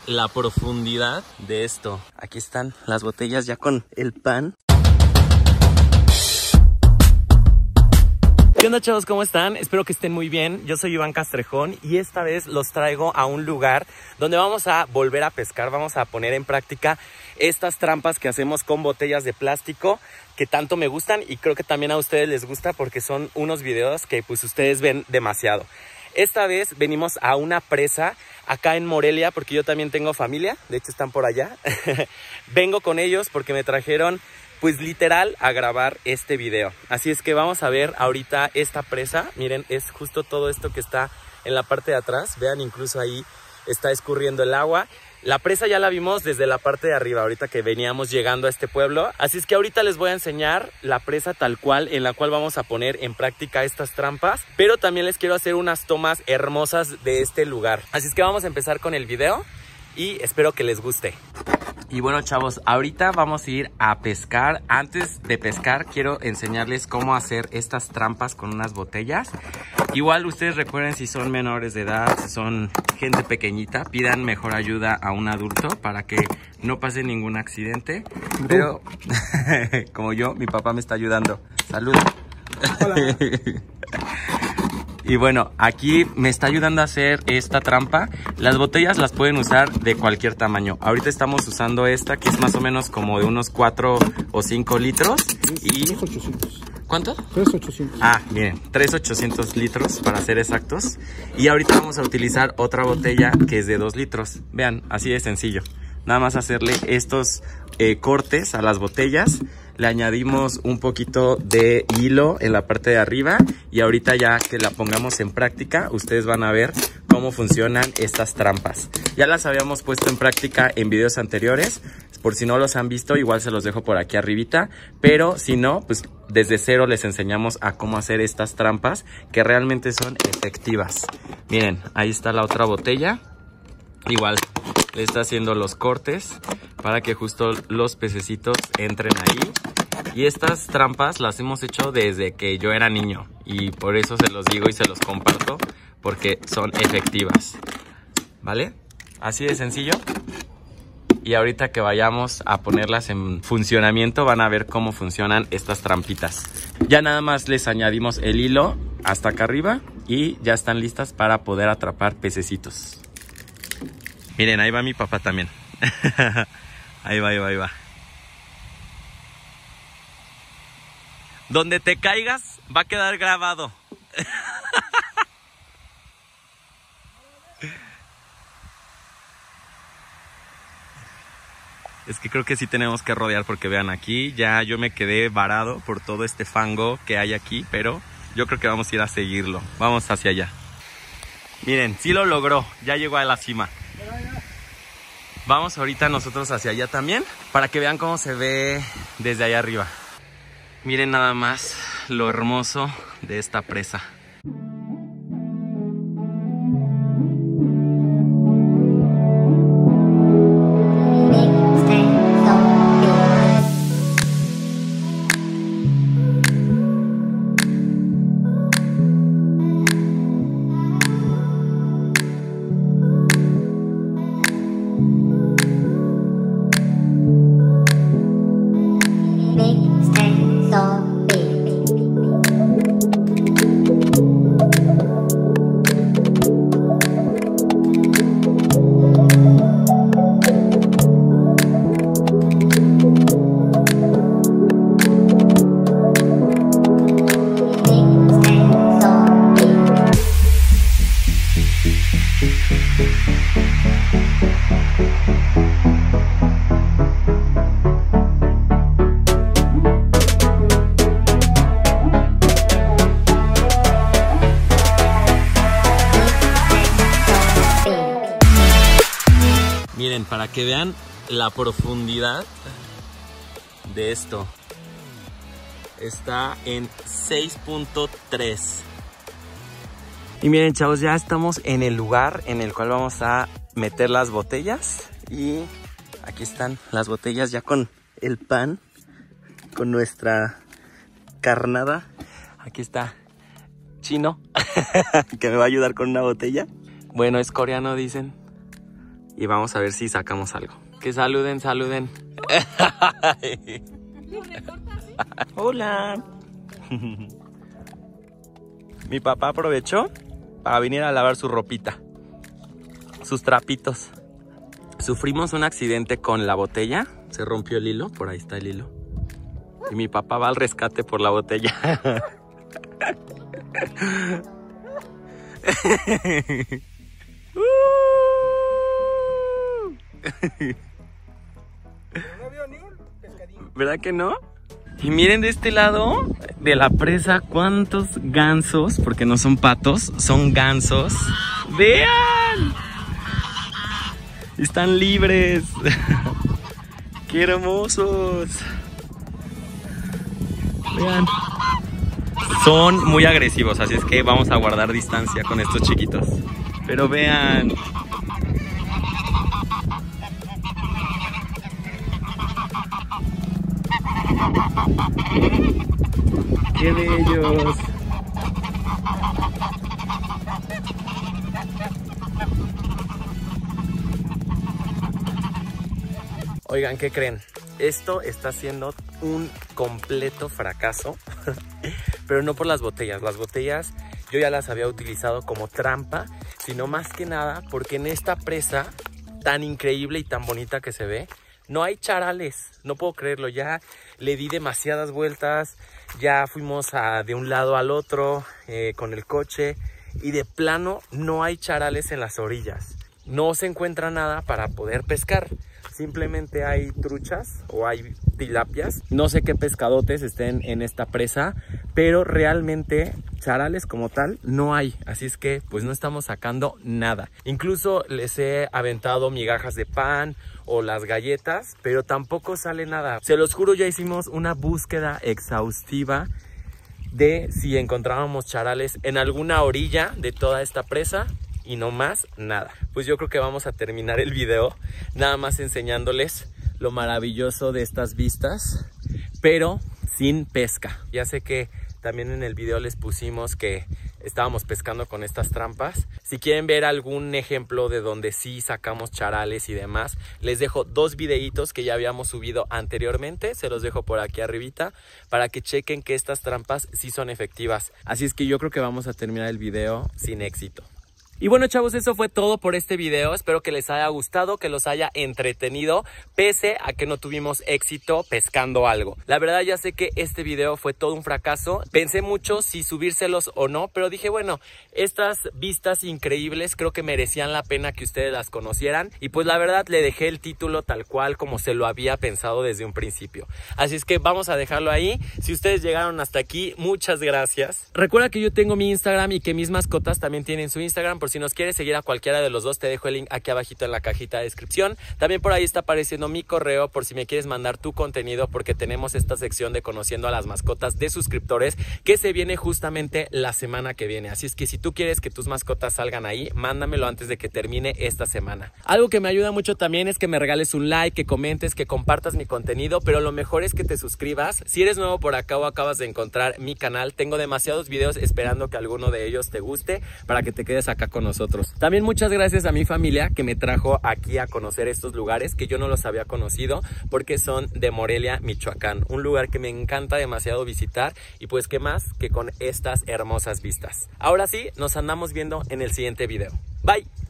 la profundidad de esto. Aquí están las botellas ya con el pan. ¿Qué onda, chavos? ¿Cómo están? Espero que estén muy bien. Yo soy Iván Castrejón y esta vez los traigo a un lugar donde vamos a volver a pescar. Vamos a poner en práctica estas trampas que hacemos con botellas de plástico que tanto me gustan y creo que también a ustedes les gusta porque son unos videos que pues ustedes ven demasiado. Esta vez venimos a una presa acá en Morelia porque yo también tengo familia, de hecho están por allá. Vengo con ellos porque me trajeron pues literal a grabar este video. Así es que vamos a ver ahorita esta presa. Miren, es justo todo esto que está en la parte de atrás. Vean, incluso ahí está escurriendo el agua. La presa ya la vimos desde la parte de arriba, ahorita que veníamos llegando a este pueblo. Así es que ahorita les voy a enseñar la presa tal cual, en la cual vamos a poner en práctica estas trampas. Pero también les quiero hacer unas tomas hermosas de este lugar. Así es que vamos a empezar con el video y espero que les guste. Y bueno, chavos, ahorita vamos a ir a pescar. Antes de pescar quiero enseñarles cómo hacer estas trampas con unas botellas. Igual ustedes recuerden, si son menores de edad, si son gente pequeñita, pidan mejor ayuda a un adulto para que no pase ningún accidente. Pero como yo, mi papá me está ayudando. Saludos. Hola. Y bueno, aquí me está ayudando a hacer esta trampa. Las botellas las pueden usar de cualquier tamaño. Ahorita estamos usando esta que es más o menos como de unos 4 o 5 litros. Y 3,800. ¿Cuánto? 3,800. Ah, miren, 3,800 litros para ser exactos. Y ahorita vamos a utilizar otra botella que es de 2 litros. Vean, así de sencillo. Nada más hacerle estos cortes a las botellas. Le añadimos un poquito de hilo en la parte de arriba y ahorita ya que la pongamos en práctica, ustedes van a ver cómo funcionan estas trampas. Ya las habíamos puesto en práctica en videos anteriores, por si no los han visto, igual se los dejo por aquí arribita, pero si no, pues desde cero les enseñamos a cómo hacer estas trampas que realmente son efectivas. Miren, ahí está la otra botella, igual le está haciendo los cortes para que justo los pececitos entren ahí. Y estas trampas las hemos hecho desde que yo era niño y por eso se los digo y se los comparto porque son efectivas, ¿vale? Así de sencillo. Y ahorita que vayamos a ponerlas en funcionamiento van a ver cómo funcionan estas trampitas. Ya nada más les añadimos el hilo hasta acá arriba y ya están listas para poder atrapar pececitos. Miren, ahí va mi papá también. Ahí va, ahí va, ahí va. Donde te caigas va a quedar grabado. Es que creo que sí tenemos que rodear porque vean aquí, ya yo me quedé varado por todo este fango que hay aquí, pero yo creo que vamos a ir a seguirlo. Vamos hacia allá. Miren, sí lo logró, ya llegó a la cima. Vamos ahorita nosotros hacia allá también para que vean cómo se ve desde allá arriba. Miren nada más lo hermoso de esta presa. Miren, para que vean la profundidad de esto. Está en 6.3. Y miren, chavos, ya estamos en el lugar en el cual vamos a meter las botellas. Y aquí están las botellas ya con el pan, con nuestra carnada. Aquí está Chino, que me va a ayudar con una botella. Bueno, es coreano, dicen. y vamos a ver si sacamos algo. Que saluden, saluden. Hola. Mi papá aprovechó para venir a lavar su ropita, sus trapitos. Sufrimos un accidente con la botella, se rompió el hilo, por ahí está el hilo. Y mi papá va al rescate por la botella. No veo ni un pescadillo. ¿Verdad que no? Y miren de este lado de la presa cuántos gansos, porque no son patos, son gansos. ¡Vean! Están libres. ¡Qué hermosos! Vean. Son muy agresivos, así es que vamos a guardar distancia con estos chiquitos. Pero vean. ¡Qué bellos! Oigan, ¿qué creen? Esto está siendo un completo fracaso, pero no por las botellas. Las botellas yo ya las había utilizado como trampa, sino más que nada porque en esta presa tan increíble y tan bonita que se ve, no hay charales. No puedo creerlo, ya le di demasiadas vueltas, ya fuimos de un lado al otro con el coche y de plano no hay charales en las orillas. No se encuentra nada para poder pescar. Simplemente hay truchas o hay tilapias. No sé qué pescadotes estén en esta presa, pero realmente charales como tal no hay. Así es que pues no estamos sacando nada. Incluso les he aventado migajas de pan o las galletas, pero tampoco sale nada. Se los juro, ya hicimos una búsqueda exhaustiva de si encontrábamos charales en alguna orilla de toda esta presa. Y no más nada. Pues yo creo que vamos a terminar el video nada más enseñándoles lo maravilloso de estas vistas, pero sin pesca. Ya sé que también en el video les pusimos que estábamos pescando con estas trampas. Si quieren ver algún ejemplo de donde sí sacamos charales y demás, les dejo 2 videitos que ya habíamos subido anteriormente. Se los dejo por aquí arribita para que chequen que estas trampas sí son efectivas. Así es que yo creo que vamos a terminar el video sin éxito. Y bueno, chavos, eso fue todo por este video. Espero que les haya gustado, que los haya entretenido, pese a que no tuvimos éxito pescando algo. La verdad, ya sé que este video fue todo un fracaso. Pensé mucho si subírselos o no, pero dije, bueno, estas vistas increíbles creo que merecían la pena que ustedes las conocieran. Y pues la verdad, le dejé el título tal cual como se lo había pensado desde un principio. Así es que vamos a dejarlo ahí. Si ustedes llegaron hasta aquí, muchas gracias. Recuerda que yo tengo mi Instagram y que mis mascotas también tienen su Instagram. Por si nos quieres seguir a cualquiera de los dos, te dejo el link aquí abajito en la cajita de descripción. También por ahí está apareciendo mi correo por si me quieres mandar tu contenido, porque tenemos esta sección de conociendo a las mascotas de suscriptores que se viene justamente la semana que viene. Así es que si tú quieres que tus mascotas salgan ahí, mándamelo antes de que termine esta semana. Algo que me ayuda mucho también es que me regales un like, que comentes, que compartas mi contenido, pero lo mejor es que te suscribas. Si eres nuevo por acá o acabas de encontrar mi canal, tengo demasiados videos esperando que alguno de ellos te guste para que te quedes acá con nosotros. También muchas gracias a mi familia que me trajo aquí a conocer estos lugares que yo no los había conocido, porque son de Morelia, Michoacán, un lugar que me encanta demasiado visitar y pues qué más que con estas hermosas vistas. Ahora sí, nos andamos viendo en el siguiente video. Bye.